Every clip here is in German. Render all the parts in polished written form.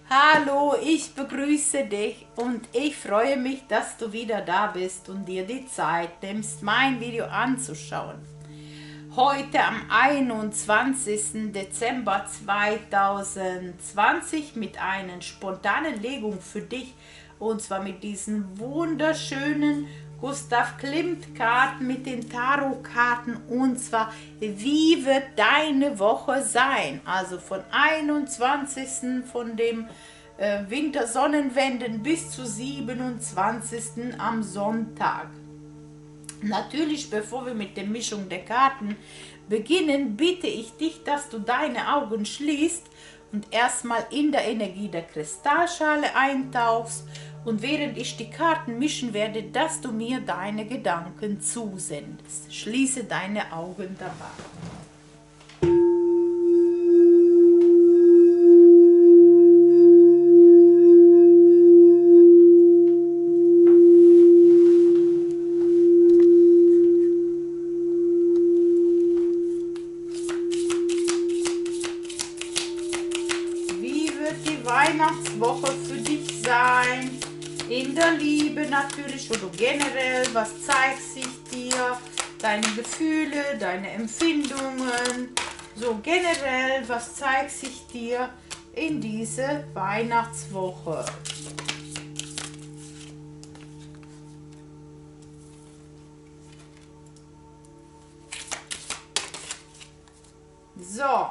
Hallo, ich begrüße dich und ich freue mich, dass du wieder da bist und dir die Zeit nimmst, mein Video anzuschauen. Heute am 21. Dezember 2020 mit einer spontanen Legung für dich, und zwar mit diesen wunderschönen Gustav Klimt Karten, mit den Tarotkarten, und zwar wie wird deine Woche sein, also von 21. von dem Wintersonnenwenden bis zu 27. am Sonntag. Natürlich, bevor wir mit der Mischung der Karten beginnen, bitte ich dich, dass du deine Augen schließt und erstmal in der Energie der Kristallschale eintauchst, und während ich die Karten mischen werde, dass du mir deine Gedanken zusendest. Schließe deine Augen dabei. Wie wird die Weihnachtswoche für dich sein? In der Liebe natürlich oder generell, was zeigt sich dir? Deine Gefühle, deine Empfindungen, so generell, was zeigt sich dir in diese Weihnachtswoche? So.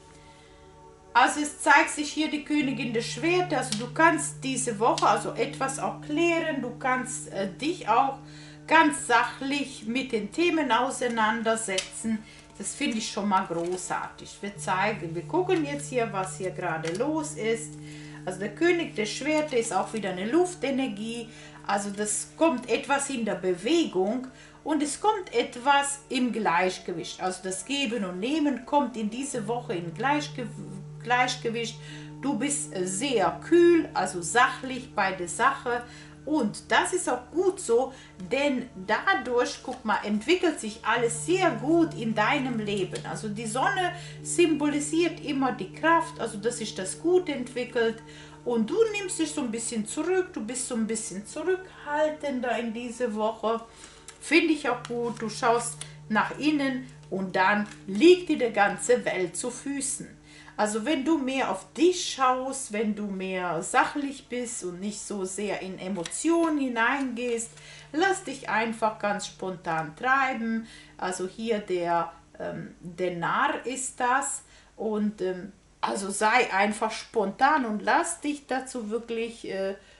Also es zeigt sich hier die Königin der Schwerter, also du kannst diese Woche also etwas auch klären, du kannst dich auch ganz sachlich mit den Themen auseinandersetzen. Das finde ich schon mal großartig. Wir gucken jetzt hier, was hier gerade los ist. Also der König der Schwerter ist auch wieder eine Luftenergie, also das kommt etwas in der Bewegung und es kommt etwas im Gleichgewicht. Also das Geben und Nehmen kommt in diese Woche in Gleichgewicht. Du bist sehr kühl, also sachlich bei der Sache, und das ist auch gut so, denn dadurch, guck mal, entwickelt sich alles sehr gut in deinem Leben. Also die Sonne symbolisiert immer die Kraft, also dass sich das gut entwickelt, und du nimmst dich so ein bisschen zurück, du bist so ein bisschen zurückhaltender in diese Woche. Finde ich auch gut, du schaust nach innen und dann liegt dir die ganze Welt zu Füßen. Also wenn du mehr auf dich schaust, wenn du mehr sachlich bist und nicht so sehr in Emotionen hineingehst, lass dich einfach ganz spontan treiben. Also hier der Narr ist das, und also sei einfach spontan und lass dich dazu wirklich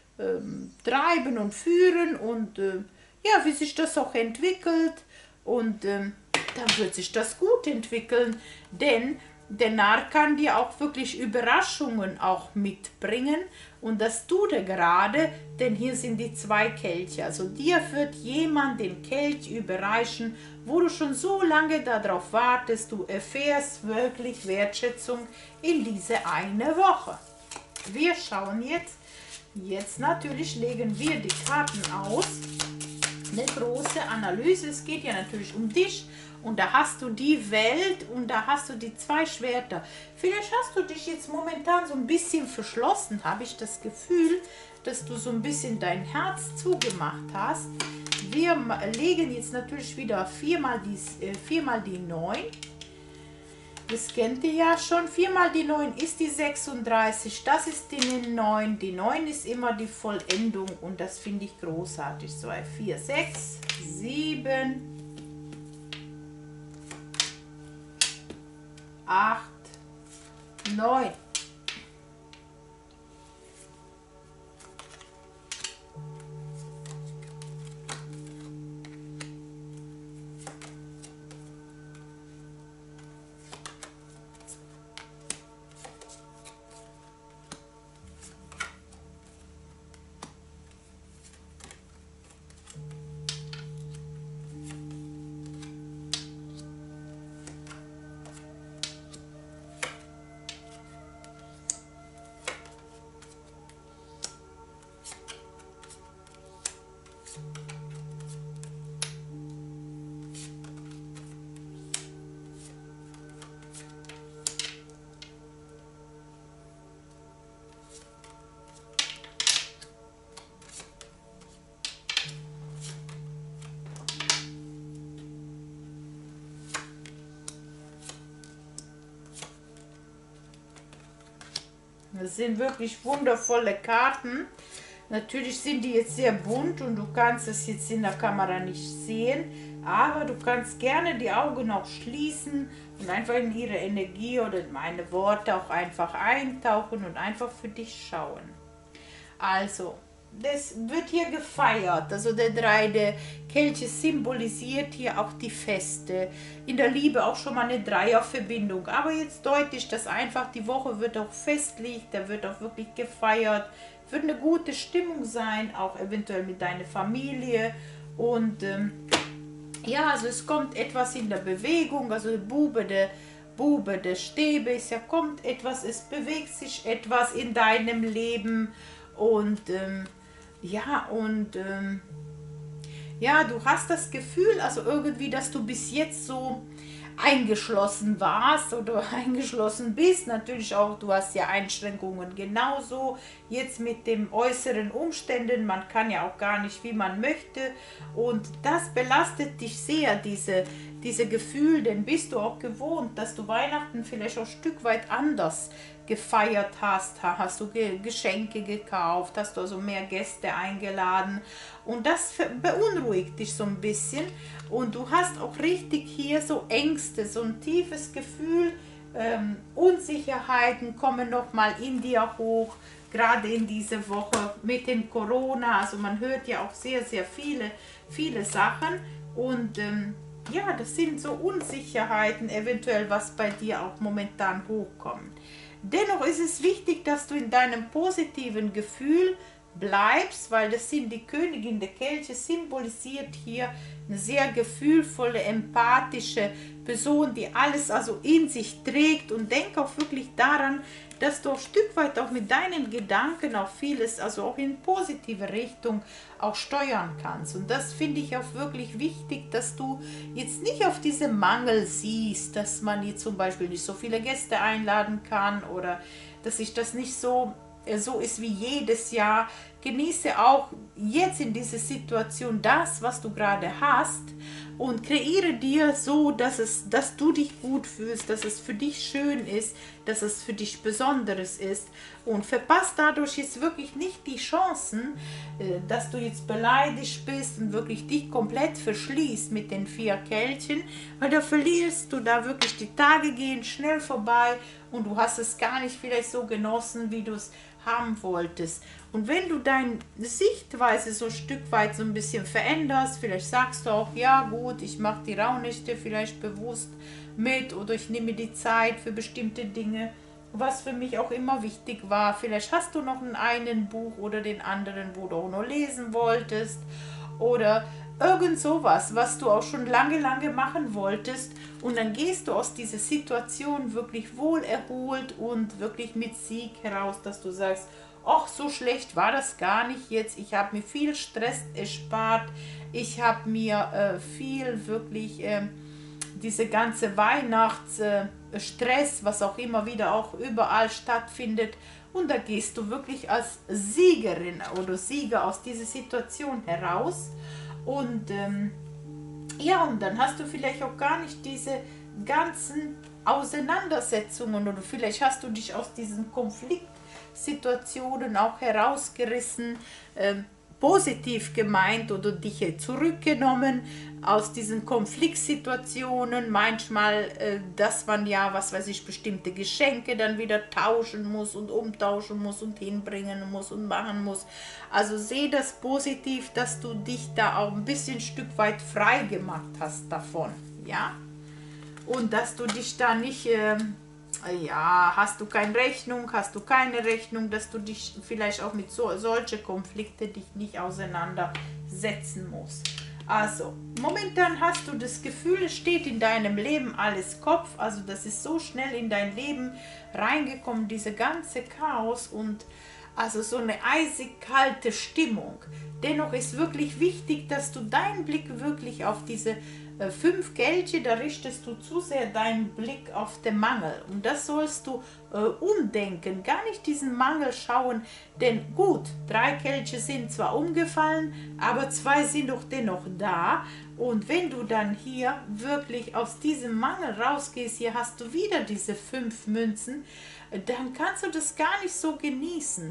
treiben und führen, und ja, wie sich das auch entwickelt, und dann wird sich das gut entwickeln, denn der Narr kann dir auch wirklich Überraschungen auch mitbringen, und das tut er gerade, denn hier sind die zwei Kelche. Also dir wird jemand den Kelch überreichen, wo du schon so lange darauf wartest. Du erfährst wirklich Wertschätzung in diese eine Woche. Wir schauen jetzt natürlich legen wir die Karten aus. Eine große Analyse. Es geht ja natürlich um dich, und da hast du die Welt und da hast du die zwei Schwerter. Vielleicht hast du dich jetzt momentan so ein bisschen verschlossen, habe ich das Gefühl, dass du so ein bisschen dein Herz zugemacht hast. Wir legen jetzt natürlich wieder viermal die 9. Das kennt ihr ja schon. 4 mal die 9 ist die 36. Das ist die 9. Die 9 ist immer die Vollendung, und das finde ich großartig. 2, 4, 6, 7, 8, 9. Das sind wirklich wundervolle Karten. Natürlich sind die jetzt sehr bunt und du kannst es jetzt in der Kamera nicht sehen, aber du kannst gerne die Augen auch schließen und einfach in ihre Energie oder in meine Worte auch einfach eintauchen und einfach für dich schauen. Also, das wird hier gefeiert. Also der Drei der Kelche symbolisiert hier auch die Feste. In der Liebe auch schon mal eine Dreierverbindung. Aber jetzt deutlich, dass einfach die Woche wird auch festlich, da wird auch wirklich gefeiert. Wird eine gute Stimmung sein, auch eventuell mit deiner Familie. Und ja, also es kommt etwas in der Bewegung. Also der Bube der Stäbe ist ja, kommt etwas, es bewegt sich etwas in deinem Leben. Und ja, und ja, du hast das Gefühl, also irgendwie, dass du bis jetzt so eingeschlossen warst oder eingeschlossen bist. Natürlich auch, du hast ja Einschränkungen genauso. Jetzt mit den äußeren Umständen, man kann ja auch gar nicht, wie man möchte. Und das belastet dich sehr, diese Gefühl, denn bist du auch gewohnt, dass du Weihnachten vielleicht auch ein Stück weit anders gefeiert hast, hast du Geschenke gekauft, hast du also mehr Gäste eingeladen und das beunruhigt dich so ein bisschen und du hast auch richtig hier so Ängste, so ein tiefes Gefühl, Unsicherheiten kommen nochmal in dir hoch, gerade in diese Woche mit dem Corona, also man hört ja auch sehr, sehr viele Sachen und ja, das sind so Unsicherheiten eventuell, was bei dir auch momentan hochkommt. Dennoch ist es wichtig, dass du in deinem positiven Gefühl bleibst, weil das sind die Königin der Kelche, symbolisiert hier eine sehr gefühlvolle, empathische Person, die alles also in sich trägt und denk auch wirklich daran, dass du ein Stück weit auch mit deinen Gedanken auch vieles, also auch in positive Richtung auch steuern kannst. Und das finde ich auch wirklich wichtig, dass du jetzt nicht auf diese Mangel siehst, dass man jetzt zum Beispiel nicht so viele Gäste einladen kann oder dass sich das nicht so ist wie jedes Jahr. Genieße auch jetzt in dieser Situation das, was du gerade hast und kreiere dir so, dass du dich gut fühlst, dass es für dich schön ist, dass es für dich Besonderes ist und verpasst dadurch jetzt wirklich nicht die Chancen, dass du jetzt beleidigt bist und wirklich dich komplett verschließt mit den 4 Kelchen, weil da verlierst du da wirklich, die Tage gehen schnell vorbei und du hast es gar nicht vielleicht so genossen, wie du es haben wolltest. Und wenn du deine Sichtweise so ein Stück weit so ein bisschen veränderst, vielleicht sagst du auch, ja gut, ich mache die Rauhnächte vielleicht bewusst mit oder ich nehme die Zeit für bestimmte Dinge, was für mich auch immer wichtig war. Vielleicht hast du noch einen Buch oder den anderen, wo du auch noch lesen wolltest oder irgend sowas, was du auch schon lange machen wolltest und dann gehst du aus dieser Situation wirklich wohlerholt und wirklich mit Sieg heraus, dass du sagst, ach, so schlecht war das gar nicht jetzt, ich habe mir viel Stress erspart, ich habe mir viel wirklich diese ganze Weihnachtsstress, was auch immer wieder auch überall stattfindet und da gehst du wirklich als Siegerin oder Sieger aus dieser Situation heraus. Und ja, und dann hast du vielleicht auch gar nicht diese ganzen Auseinandersetzungen oder vielleicht hast du dich aus diesen Konfliktsituationen auch herausgerissen, positiv gemeint oder dich zurückgenommen aus diesen Konfliktsituationen. Manchmal, dass man ja, was weiß ich, bestimmte Geschenke dann wieder tauschen muss und umtauschen muss und hinbringen muss und machen muss. Also sehe das positiv, dass du dich da auch ein bisschen Stück weit frei gemacht hast davon, ja? Und dass du dich da nicht ja, hast du keine Rechnung, hast du keine Rechnung, dass du dich vielleicht auch mit solche Konflikte dich nicht auseinandersetzen musst. Also, momentan hast du das Gefühl, es steht in deinem Leben alles Kopf, also das ist so schnell in dein Leben reingekommen, diese ganze Chaos und also so eine eisig kalte Stimmung. Dennoch ist wirklich wichtig, dass du deinen Blick wirklich auf diese 5 Kelche, da richtest du zu sehr deinen Blick auf den Mangel. Und das sollst du umdenken, gar nicht diesen Mangel schauen, denn gut, 3 Kelche sind zwar umgefallen, aber 2 sind doch dennoch da. Und wenn du dann hier wirklich aus diesem Mangel rausgehst, hier hast du wieder diese 5 Münzen, dann kannst du das gar nicht so genießen.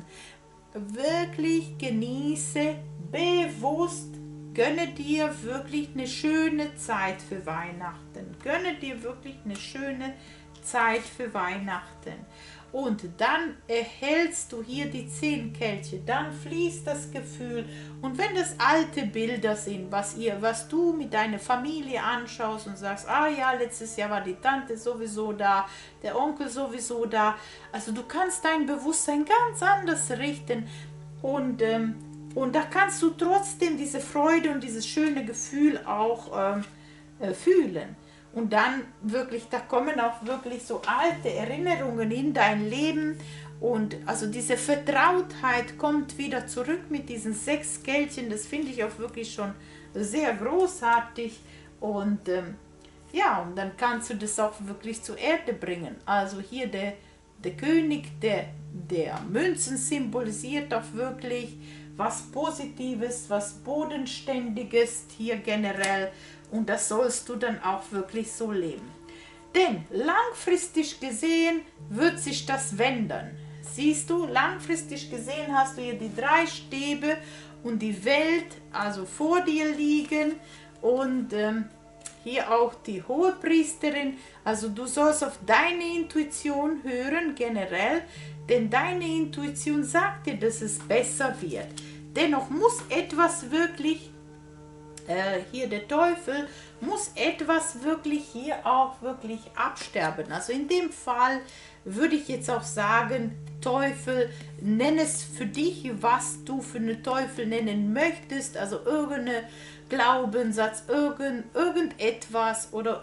Wirklich genieße bewusst, gönne dir wirklich eine schöne Zeit für Weihnachten. Gönne dir wirklich eine schöne Zeit für Weihnachten. Und dann erhältst du hier die 10 Kelche, dann fließt das Gefühl. Und wenn das alte Bilder sind, was du mit deiner Familie anschaust und sagst, ah ja, letztes Jahr war die Tante sowieso da, der Onkel sowieso da. Also du kannst dein Bewusstsein ganz anders richten und da kannst du trotzdem diese Freude und dieses schöne Gefühl auch fühlen. Und dann wirklich, da kommen auch wirklich so alte Erinnerungen in dein Leben. Und also diese Vertrautheit kommt wieder zurück mit diesen 6 Kelchen. Das finde ich auch wirklich schon sehr großartig. Und ja, und dann kannst du das auch wirklich zur Erde bringen. Also hier der König der Münzen symbolisiert auch wirklich was Positives, was Bodenständiges hier generell. Und das sollst du dann auch wirklich so leben. Denn langfristig gesehen wird sich das wenden. Siehst du, langfristig gesehen hast du hier die 3 Stäbe und die Welt also vor dir liegen und hier auch die Hohepriesterin. Also du sollst auf deine Intuition hören generell, denn deine Intuition sagt dir, dass es besser wird. Dennoch muss etwas wirklich hier der Teufel, muss etwas wirklich hier auch wirklich absterben. Also in dem Fall würde ich jetzt auch sagen, Teufel, nenn es für dich, was du für einen Teufel nennen möchtest, also irgendein Glaubenssatz, irgendetwas oder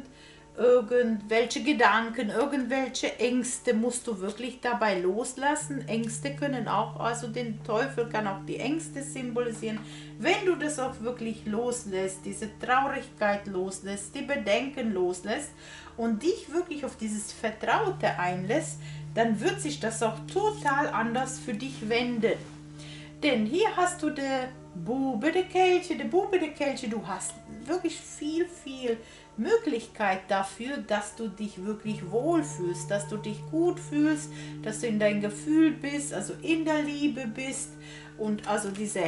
irgendwelche Gedanken, irgendwelche Ängste musst du wirklich dabei loslassen. Ängste können auch, also den Teufel kann auch die Ängste symbolisieren. Wenn du das auch wirklich loslässt, diese Traurigkeit loslässt, die Bedenken loslässt und dich wirklich auf dieses Vertraute einlässt, dann wird sich das auch total anders für dich wenden. Denn hier hast du der Bube der Kelche, du hast wirklich viel Möglichkeit dafür, dass du dich wirklich wohlfühlst, dass du dich gut fühlst, dass du in dein Gefühl bist, also in der Liebe bist. Und also diese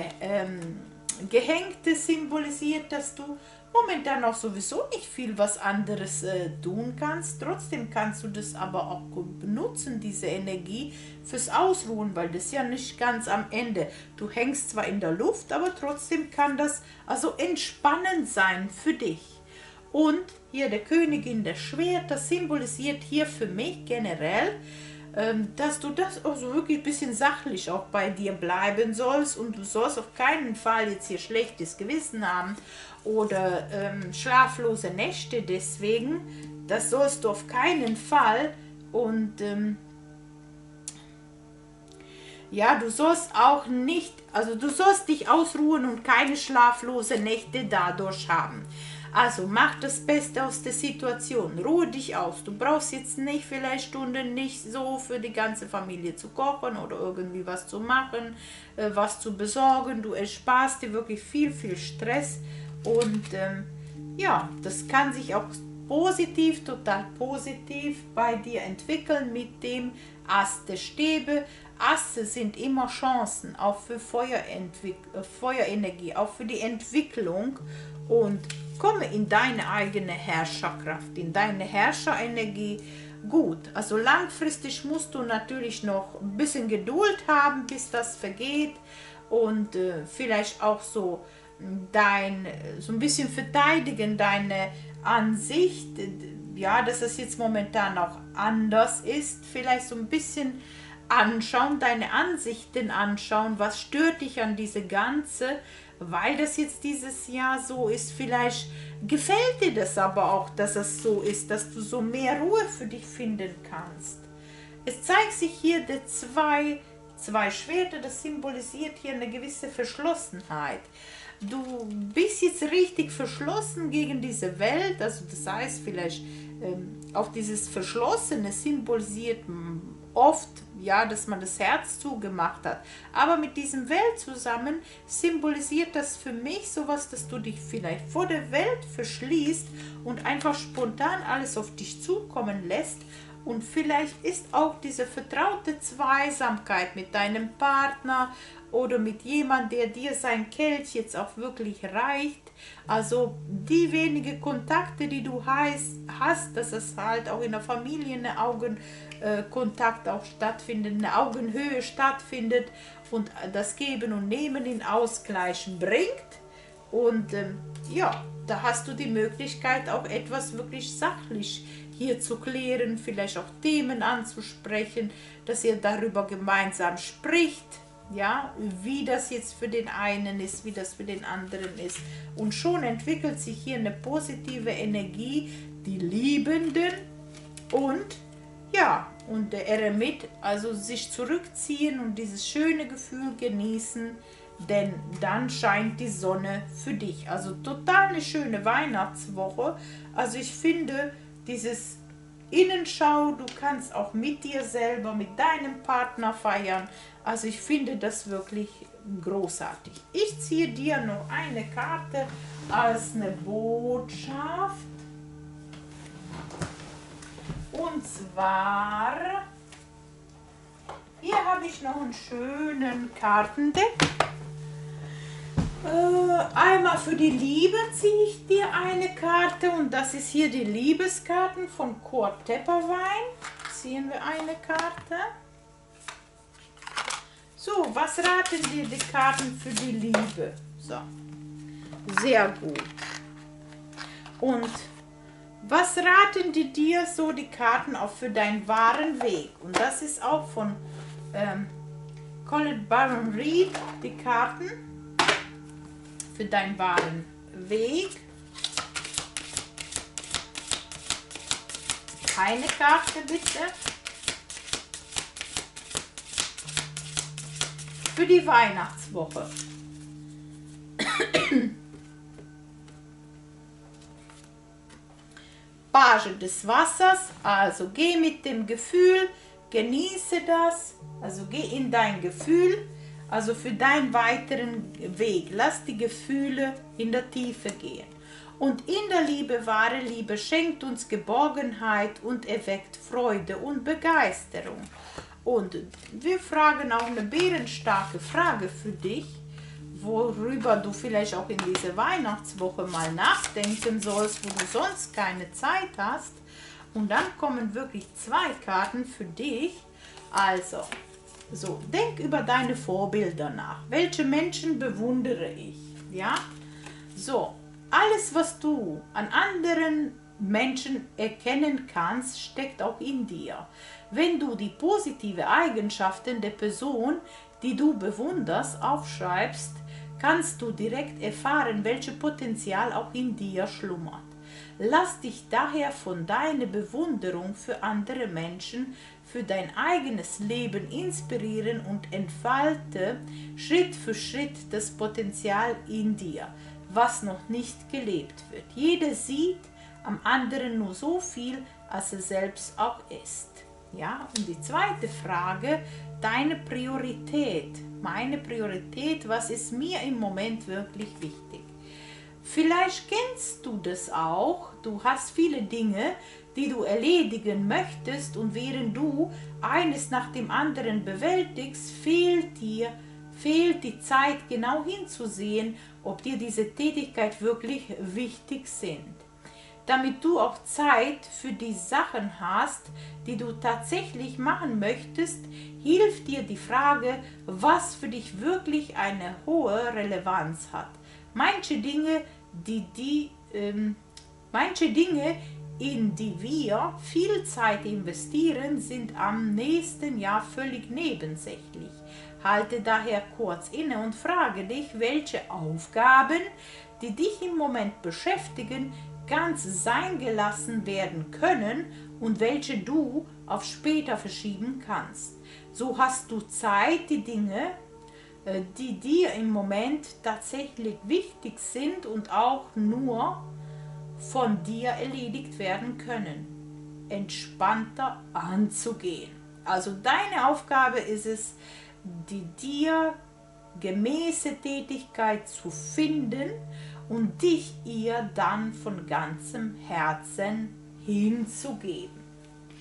Gehängte symbolisiert, dass du momentan auch sowieso nicht viel was anderes tun kannst. Trotzdem kannst du das aber auch benutzen, diese Energie fürs Ausruhen, weil das ja nicht ganz am Ende. Du hängst zwar in der Luft, aber trotzdem kann das also entspannend sein für dich. Und hier der Königin der Schwerter symbolisiert hier für mich generell, dass du das also wirklich ein bisschen sachlich auch bei dir bleiben sollst und du sollst auf keinen Fall jetzt hier schlechtes Gewissen haben oder schlaflose Nächte deswegen. Das sollst du auf keinen Fall. Und ja, du sollst auch nicht, also du sollst dich ausruhen und keine schlaflose Nächte dadurch haben. Also mach das Beste aus der Situation, ruhe dich aus. Du brauchst jetzt nicht vielleicht Stunden nicht so für die ganze Familie zu kochen oder irgendwie was zu machen, was zu besorgen. Du ersparst dir wirklich viel Stress und ja, das kann sich auch positiv, total positiv bei dir entwickeln mit dem Ast der Stäbe. Asse sind immer Chancen, auch für Feuerenergie, auch für die Entwicklung und komme in deine eigene Herrscherkraft, in deine Herrscherenergie. Gut, also langfristig musst du natürlich noch ein bisschen Geduld haben, bis das vergeht und vielleicht auch so so ein bisschen verteidigen deine Ansicht, ja, dass es jetzt momentan auch anders ist, vielleicht so ein bisschen anschauen, deine Ansichten anschauen, was stört dich an diese ganze, weil das jetzt dieses Jahr so ist, vielleicht gefällt dir das aber auch, dass es so ist, dass du so mehr Ruhe für dich finden kannst. Es zeigt sich hier die zwei Schwerter, das symbolisiert hier eine gewisse Verschlossenheit. Du bist jetzt richtig verschlossen gegen diese Welt, also das heißt vielleicht auch dieses Verschlossene symbolisiert oft, ja, dass man das Herz zugemacht hat. Aber mit diesem Welt zusammen symbolisiert das für mich sowas, dass du dich vielleicht vor der Welt verschließt und einfach spontan alles auf dich zukommen lässt Und vielleicht ist auch diese vertraute Zweisamkeit mit deinem Partner oder mit jemandem, der dir sein Kelch jetzt auch wirklich reicht. Also die wenigen Kontakte, die du hast, dass es halt auch in der Familie eine Augenkontakt auch stattfindet, eine Augenhöhe stattfindet und das Geben und Nehmen in Ausgleichen bringt. Und ja, da hast du die Möglichkeit, auch etwas wirklich sachlich hier zu klären, vielleicht auch Themen anzusprechen, dass ihr darüber gemeinsam spricht, ja, wie das jetzt für den einen ist, wie das für den anderen ist. Und schon entwickelt sich hier eine positive Energie, die Liebenden und ja, und der Eremit, also sich zurückziehen und dieses schöne Gefühl genießen, denn dann scheint die Sonne für dich. Also total eine schöne Weihnachtswoche. Also ich finde dieses Innenschau, du kannst auch mit dir selber, mit deinem Partner feiern. Also ich finde das wirklich großartig. Ich ziehe dir noch eine Karte als eine Botschaft. Und zwar, hier habe ich noch einen schönen Kartendeck. Einmal für die Liebe ziehe ich dir eine Karte und das ist hier die Liebeskarten von Kurt Tepperwein. Ziehen wir eine Karte. So, was raten dir die Karten für die Liebe? So, sehr gut. Und was raten die dir so die Karten auch für deinen wahren Weg? Und das ist auch von Colin Baron Reed, die Karten für deinen wahren Weg. Eine Karte bitte. Für die Weihnachtswoche. Page des Wassers, also geh mit dem Gefühl, genieße das, also geh in dein Gefühl, also für deinen weiteren Weg, lass die Gefühle in der Tiefe gehen. Und in der Liebe, wahre Liebe, schenkt uns Geborgenheit und erweckt Freude und Begeisterung. Und wir fragen auch eine bärenstarke Frage für dich, worüber du vielleicht auch in dieser Weihnachtswoche mal nachdenken sollst, wo du sonst keine Zeit hast. Und dann kommen wirklich zwei Karten für dich. Also, so, denk über deine Vorbilder nach. Welche Menschen bewundere ich? Ja, so, alles, was du an anderen Menschen erkennen kannst, steckt auch in dir. Wenn du die positive Eigenschaften der Person, die du bewunderst, aufschreibst, kannst du direkt erfahren, welches Potenzial auch in dir schlummert. Lass dich daher von deiner Bewunderung für andere Menschen, für dein eigenes Leben inspirieren und entfalte Schritt für Schritt das Potenzial in dir, was noch nicht gelebt wird. Jeder sieht am anderen nur so viel, als er selbst auch ist. Ja, und die zweite Frage, deine Priorität, meine Priorität, was ist mir im Moment wirklich wichtig? Vielleicht kennst du das auch, du hast viele Dinge, die du erledigen möchtest und während du eines nach dem anderen bewältigst, fehlt die Zeit genau hinzusehen, ob dir diese Tätigkeit wirklich wichtig sind. Damit du auch Zeit für die Sachen hast, die du tatsächlich machen möchtest, hilft dir die Frage, was für dich wirklich eine hohe Relevanz hat. Manche Dinge, in die wir viel Zeit investieren, sind am nächsten Jahr völlig nebensächlich. Halte daher kurz inne und frage dich, welche Aufgaben, die dich im Moment beschäftigen, ganz sein gelassen werden können und welche du auf später verschieben kannst. So hast du Zeit, die Dinge, die dir im Moment tatsächlich wichtig sind und auch nur von dir erledigt werden können, entspannter anzugehen. Also deine Aufgabe ist es, die dir gemäße Tätigkeit zu finden und dich ihr dann von ganzem Herzen hinzugeben.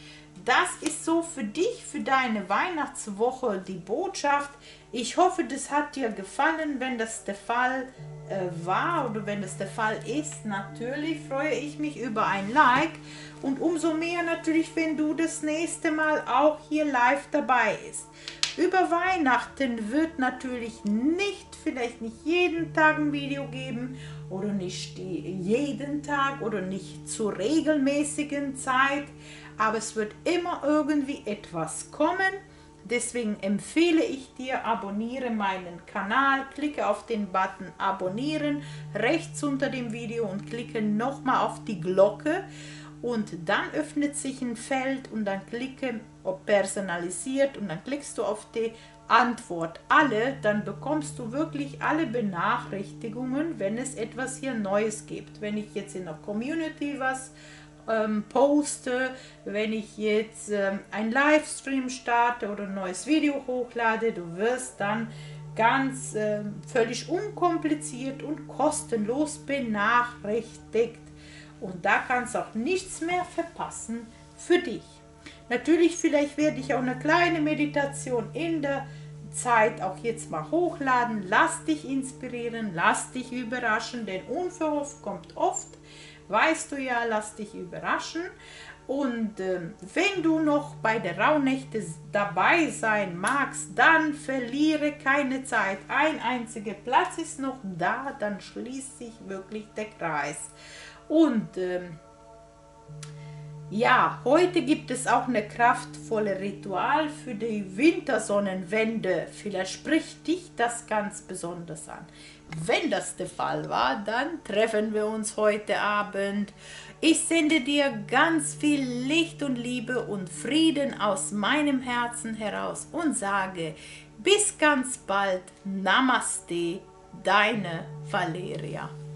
das ist so für dich, für deine Weihnachtswoche die Botschaft. Ich hoffe, das hat dir gefallen. Wenn das der Fall war oder wenn das der Fall ist, natürlich freue ich mich über ein Like. Und umso mehr natürlich, wenn du das nächste Mal auch hier live dabei bist. Über Weihnachten wird natürlich nicht, vielleicht nicht jeden Tag ein Video geben oder nicht jeden Tag oder nicht zur regelmäßigen Zeit, aber es wird immer irgendwie etwas kommen. Deswegen empfehle ich dir, abonniere meinen Kanal, klicke auf den Button abonnieren rechts unter dem Video und klicke nochmal auf die Glocke. Und dann öffnet sich ein Feld und dann klicke auf personalisiert und dann klickst du auf die Antwort alle, dann bekommst du wirklich alle Benachrichtigungen, wenn es etwas hier Neues gibt. Wenn ich jetzt in der Community was poste, wenn ich jetzt ein Livestream starte oder ein neues Video hochlade, du wirst dann ganz völlig unkompliziert und kostenlos benachrichtigt. Und da kannst du auch nichts mehr verpassen für dich. Natürlich, vielleicht werde ich auch eine kleine Meditation in der Zeit auch jetzt mal hochladen. Lass dich inspirieren, lass dich überraschen, denn unverhofft kommt oft. Weißt du ja, lass dich überraschen. Und wenn du noch bei der Rauhnächte dabei sein magst, dann verliere keine Zeit. Ein einziger Platz ist noch da, dann schließt sich wirklich der Kreis. Und ja, heute gibt es auch eine kraftvolle Ritual für die Wintersonnenwende. Vielleicht spricht dich das ganz besonders an. Wenn das der Fall war, dann treffen wir uns heute Abend. Ich sende dir ganz viel Licht und Liebe und Frieden aus meinem Herzen heraus und sage bis ganz bald. Namaste, deine Valeria.